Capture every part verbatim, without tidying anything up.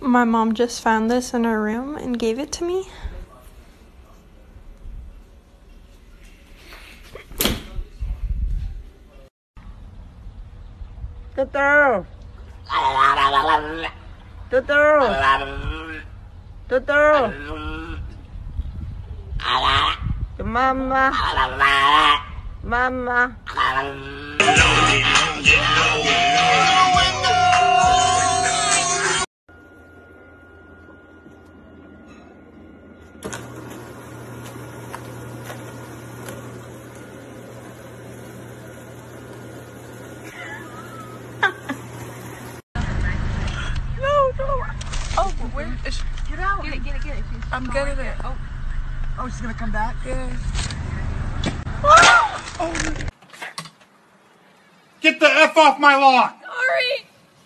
My mom just found this in her room and gave it to me. Tutu! Tutu! Tutu! Mama! Mama! Oh, but where is she? Get out. Get it, get it, get it. I'm getting it. Oh. Oh, she's gonna come back? Yeah. Oh. Get the F off my lawn! Sorry.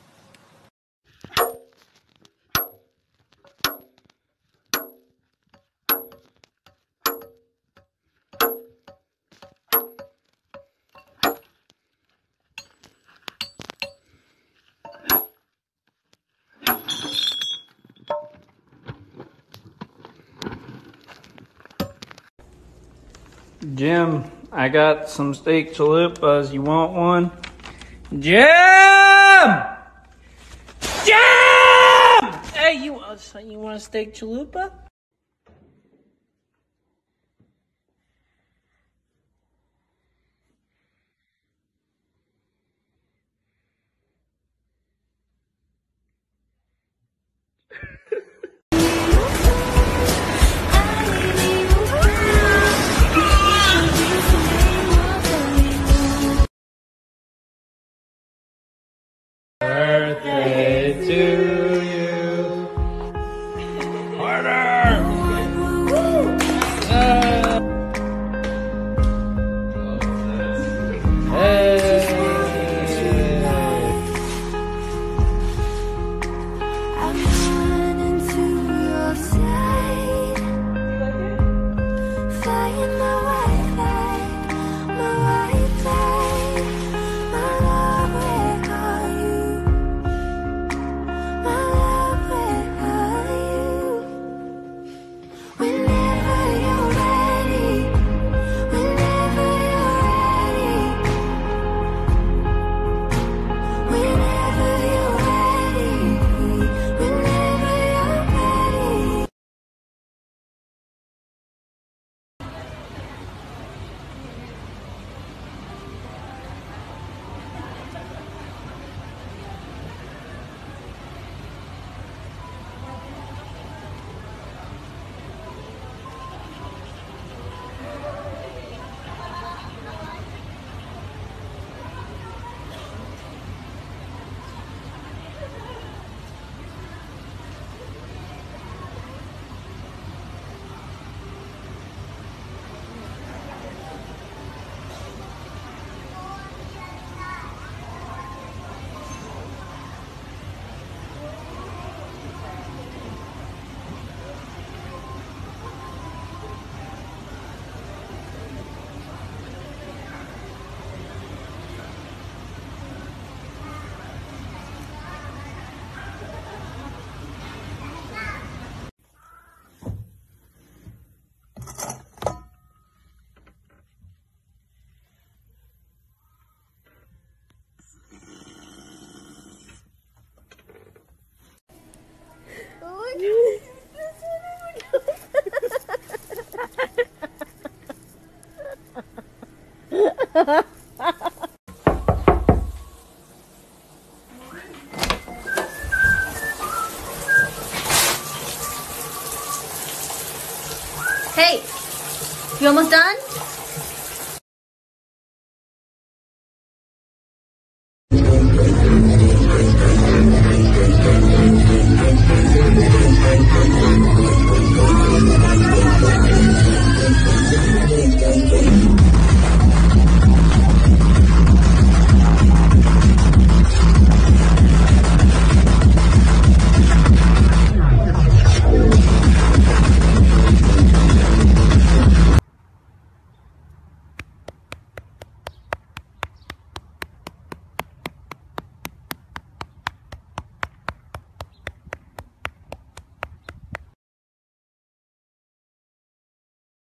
Jim, I got some steak chalupas. You want one? Jim! Jim! Hey, you, uh, you want a steak chalupa? Birthday to you. Harder! Uh, hey! I'm running to your side, flying my white flag, my white flag, my love, where are you? My love, where are you? Whenever you're ready, whenever you're ready, whenever you're ready, whenever you're ready. Hey, you almost done?